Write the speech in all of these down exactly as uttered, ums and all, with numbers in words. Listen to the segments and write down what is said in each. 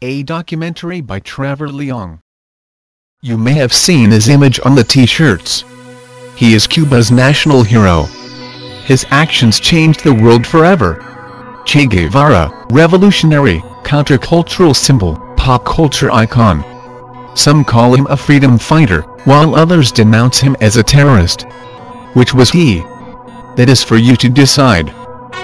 a documentary by Trevor Leong. You may have seen his image on the t-shirts. He is Cuba's national hero. His actions changed the world forever. Che Guevara, revolutionary, countercultural symbol, pop culture icon. Some call him a freedom fighter, while others denounce him as a terrorist. Which was he? That is for you to decide.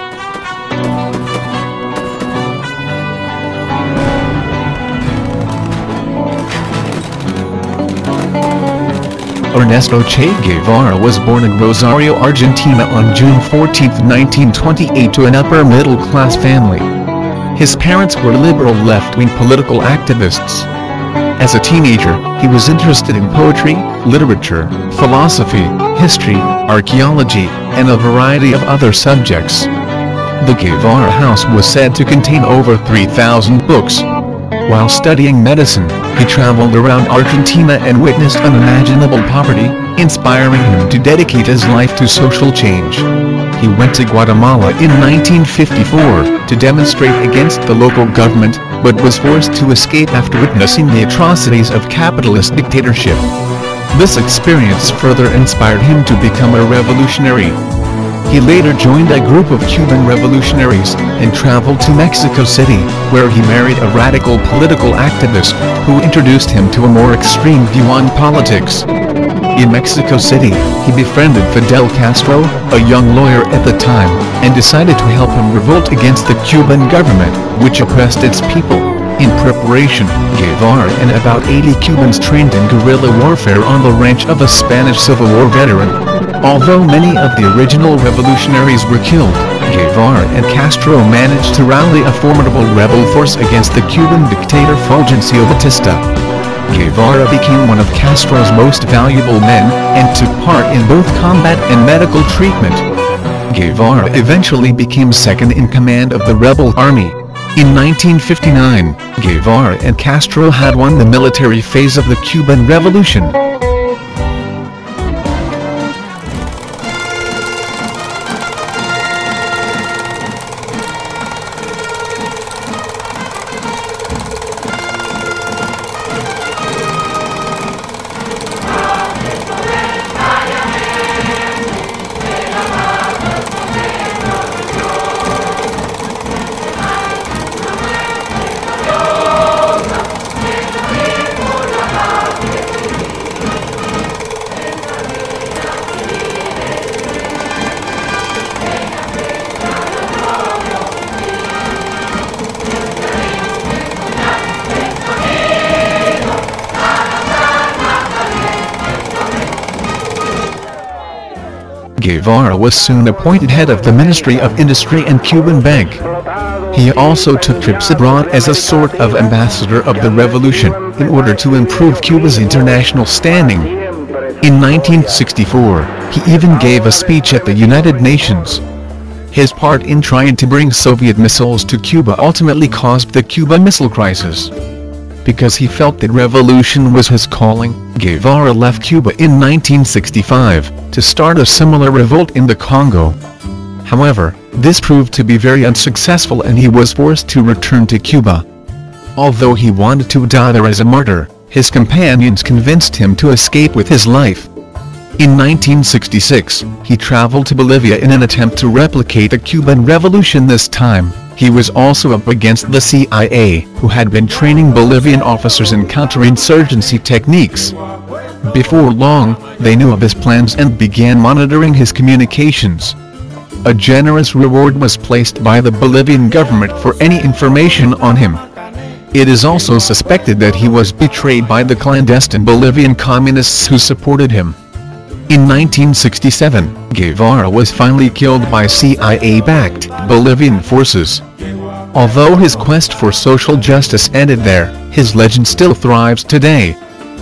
Ernesto Che Guevara was born in Rosario, Argentina on June fourteenth nineteen twenty-eight to an upper-middle-class family. His parents were liberal left-wing political activists. As a teenager, he was interested in poetry, literature, philosophy, history, archaeology, and a variety of other subjects. The Guevara house was said to contain over three thousand books. While studying medicine, he traveled around Argentina and witnessed unimaginable poverty, inspiring him to dedicate his life to social change. He went to Guatemala in nineteen fifty-four to demonstrate against the local government, but was forced to escape after witnessing the atrocities of capitalist dictatorship. This experience further inspired him to become a revolutionary. He later joined a group of Cuban revolutionaries, and traveled to Mexico City, where he married a radical political activist, who introduced him to a more extreme view on politics. In Mexico City, he befriended Fidel Castro, a young lawyer at the time, and decided to help him revolt against the Cuban government, which oppressed its people. In preparation, Guevara and about eighty Cubans trained in guerrilla warfare on the ranch of a Spanish Civil War veteran. Although many of the original revolutionaries were killed, Guevara and Castro managed to rally a formidable rebel force against the Cuban dictator Fulgencio Batista. Guevara became one of Castro's most valuable men, and took part in both combat and medical treatment. Guevara eventually became second in command of the rebel army. In nineteen fifty-nine, Guevara and Castro had won the military phase of the Cuban Revolution. Guevara was soon appointed head of the Ministry of Industry and Cuban Bank. He also took trips abroad as a sort of ambassador of the revolution, in order to improve Cuba's international standing. In nineteen sixty-four, he even gave a speech at the United Nations. His part in trying to bring Soviet missiles to Cuba ultimately caused the Cuban Missile Crisis. Because he felt that revolution was his calling, Guevara left Cuba in nineteen sixty-five, to start a similar revolt in the Congo. However, this proved to be very unsuccessful and he was forced to return to Cuba. Although he wanted to die there as a martyr, his companions convinced him to escape with his life. In nineteen sixty-six, he traveled to Bolivia in an attempt to replicate the Cuban Revolution. This time, he was also up against the C I A, who had been training Bolivian officers in counterinsurgency techniques. Before long, they knew of his plans and began monitoring his communications. A generous reward was placed by the Bolivian government for any information on him. It is also suspected that he was betrayed by the clandestine Bolivian communists who supported him. In nineteen sixty-seven, Guevara was finally killed by C I A-backed Bolivian forces. Although his quest for social justice ended there, his legend still thrives today.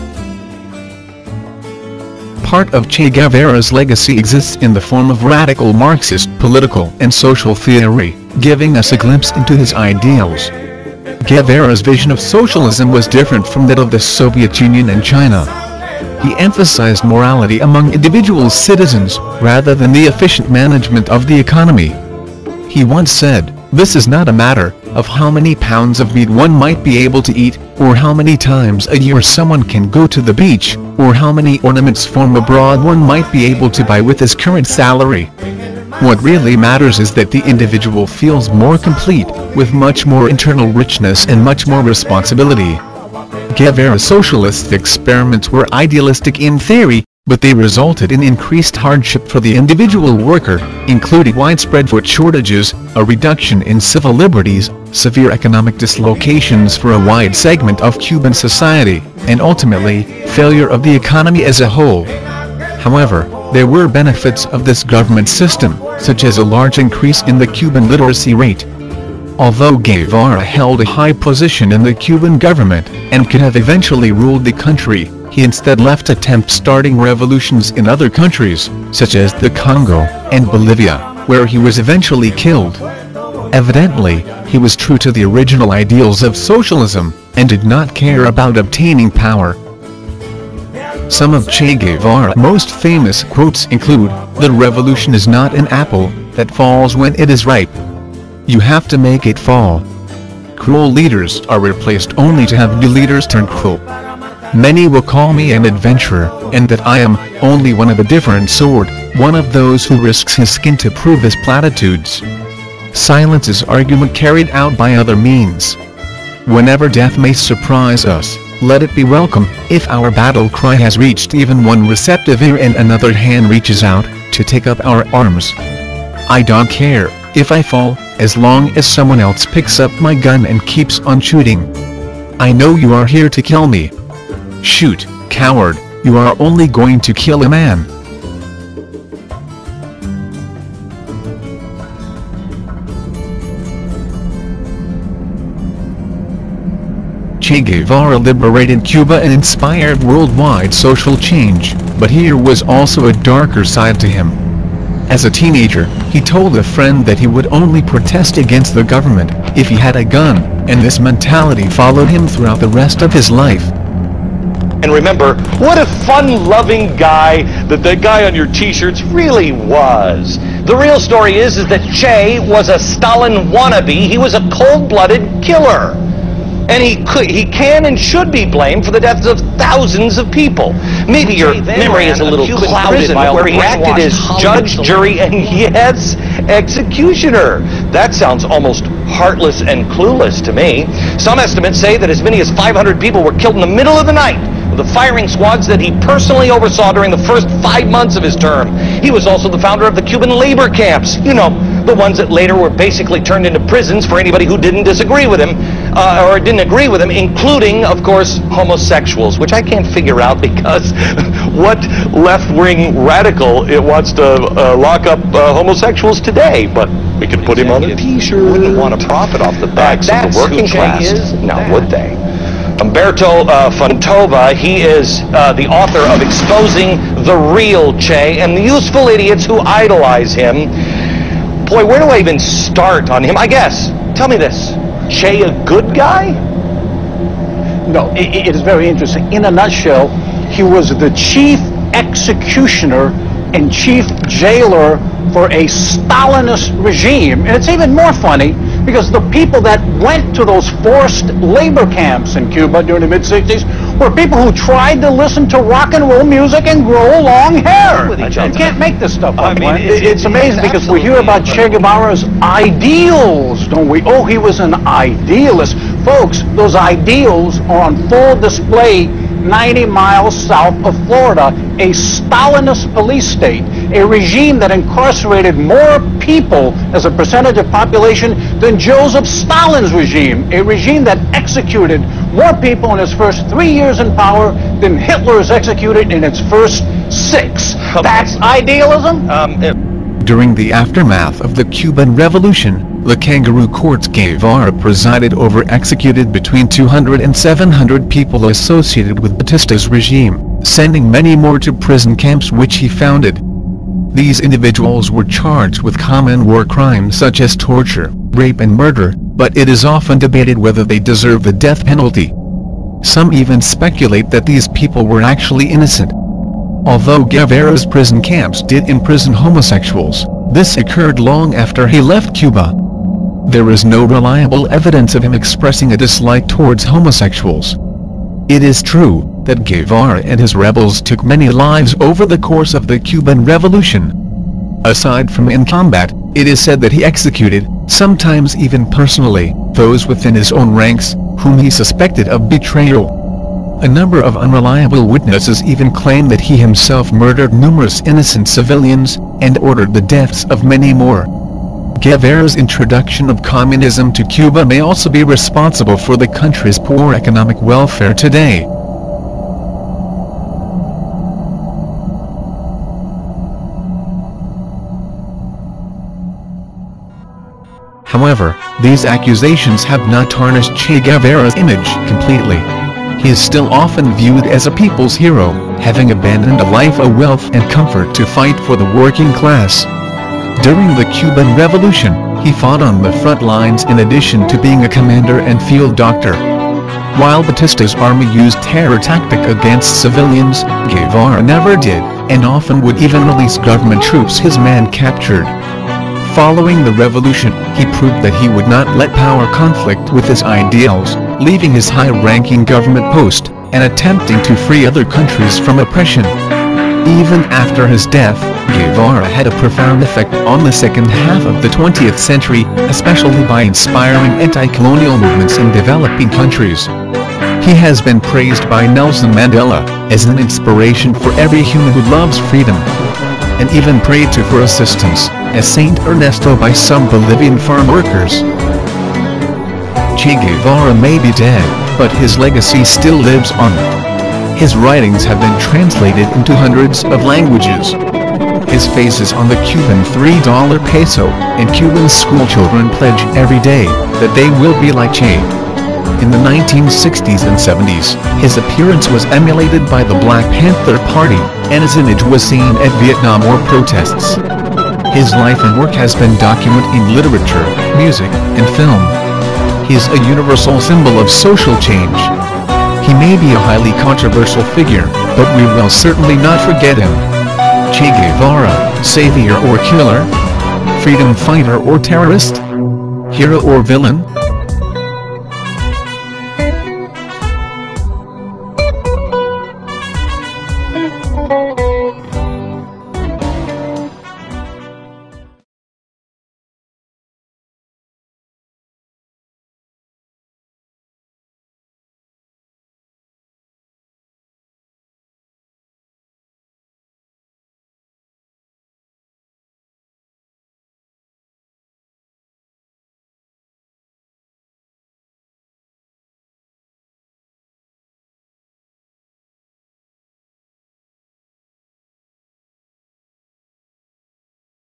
Part of Che Guevara's legacy exists in the form of radical Marxist political and social theory, giving us a glimpse into his ideals. Guevara's vision of socialism was different from that of the Soviet Union and China. He emphasized morality among individual citizens, rather than the efficient management of the economy. He once said, "This is not a matter of how many pounds of meat one might be able to eat, or how many times a year someone can go to the beach, or how many ornaments from abroad one might be able to buy with his current salary. What really matters is that the individual feels more complete, with much more internal richness and much more responsibility. Guevara's socialist experiments were idealistic in theory, but they resulted in increased hardship for the individual worker, including widespread food shortages, a reduction in civil liberties, severe economic dislocations for a wide segment of Cuban society, and ultimately, failure of the economy as a whole. However, there were benefits of this government system, such as a large increase in the Cuban literacy rate. Although Guevara held a high position in the Cuban government, and could have eventually ruled the country, he instead left attempts starting revolutions in other countries, such as the Congo and Bolivia, where he was eventually killed. Evidently, he was true to the original ideals of socialism, and did not care about obtaining power. Some of Che Guevara's most famous quotes include, "The revolution is not an apple that falls when it is ripe. You have to make it fall. Cruel leaders are replaced only to have new leaders turn cruel. Many will call me an adventurer, and that I am only one of a different sort, one of those who risks his skin to prove his platitudes. Silence is argument carried out by other means. Whenever death may surprise us, let it be welcome, if our battle cry has reached even one receptive ear and another hand reaches out to take up our arms. I don't care if I fall, as long as someone else picks up my gun and keeps on shooting. I know you are here to kill me. Shoot, coward, you are only going to kill a man." Che Guevara liberated Cuba and inspired worldwide social change, but here was also a darker side to him. As a teenager, he told a friend that he would only protest against the government if he had a gun, and this mentality followed him throughout the rest of his life. And remember, what a fun-loving guy that the guy on your t-shirts really was. The real story is, is that Che was a Stalin wannabe. He was a cold-blooded killer. And he could, he can and should be blamed for the deaths of thousands of people. Maybe your memory is a little clouded by where he acted as judge, jury, and yes, executioner. That sounds almost heartless and clueless to me. Some estimates say that as many as five hundred people were killed in the middle of the night with the firing squads that he personally oversaw during the first five months of his term. He was also the founder of the Cuban labor camps. You know, the ones that later were basically turned into prisons for anybody who didn't disagree with him, uh, or didn't agree with him, including, of course, homosexuals, which I can't figure out because what left-wing radical it wants to uh, lock up uh, homosexuals today, but we could put him on a t-shirt. Wouldn't want to profit off the backs uh, of the working class. Is? No, that. Would they? Umberto uh, Fontova, he is uh, the author of Exposing the Real Che and the Useful Idiots Who Idolize Him. Boy, where do I even start on him? I guess, tell me this, Che a good guy? No, it, it is very interesting. In a nutshell, he was the chief executioner and chief jailer for a Stalinist regime. And it's even more funny because the people that went to those forced labor camps in Cuba during the mid sixties were people who tried to listen to rock and roll music and grow long hair. You can't make this stuff up. I mean, it's, it's amazing because we hear about Che Guevara's ideals, don't we? Oh, he was an idealist. Folks, those ideals are on full display ninety miles south of Florida, a Stalinist police state, a regime that incarcerated more people as a percentage of population than Joseph Stalin's regime, a regime that executed more people in its first three years in power than Hitler's executed in its first six. That's idealism? Um, it During the aftermath of the Cuban Revolution, the kangaroo courts Guevara presided over executed between two hundred and seven hundred people associated with Batista's regime, sending many more to prison camps which he founded. These individuals were charged with common war crimes such as torture, rape and murder, but it is often debated whether they deserve the death penalty. Some even speculate that these people were actually innocent. Although Guevara's prison camps did imprison homosexuals, this occurred long after he left Cuba. there is no reliable evidence of him expressing a dislike towards homosexuals. It is true that Guevara and his rebels took many lives over the course of the Cuban Revolution. Aside from in combat, it is said that he executed, sometimes even personally, those within his own ranks, whom he suspected of betrayal. A number of unreliable witnesses even claim that he himself murdered numerous innocent civilians, and ordered the deaths of many more. Guevara's introduction of communism to Cuba may also be responsible for the country's poor economic welfare today. However, these accusations have not tarnished Che Guevara's image completely. He is still often viewed as a people's hero, having abandoned a life of wealth and comfort to fight for the working class. During the Cuban Revolution, he fought on the front lines in addition to being a commander and field doctor. While Batista's army used terror tactic against civilians, Guevara never did, and often would even release government troops his man captured. Following the revolution, he proved that he would not let power conflict with his ideals, leaving his high-ranking government post, and attempting to free other countries from oppression. Even after his death, Guevara had a profound effect on the second half of the twentieth century, especially by inspiring anti-colonial movements in developing countries. He has been praised by Nelson Mandela as an inspiration for every human who loves freedom, and even prayed to for assistance, as Saint Ernesto by some Bolivian farm workers. Che Guevara may be dead, but his legacy still lives on. His writings have been translated into hundreds of languages. His face is on the Cuban three dollar peso, and Cuban schoolchildren pledge every day that they will be like Che. In the nineteen sixties and seventies, his appearance was emulated by the Black Panther Party, and his image was seen at Vietnam War protests. His life and work has been documented in literature, music, and film. He is a universal symbol of social change. He may be a highly controversial figure, but we will certainly not forget him. Che Guevara, savior or killer? Freedom fighter or terrorist? Hero or villain?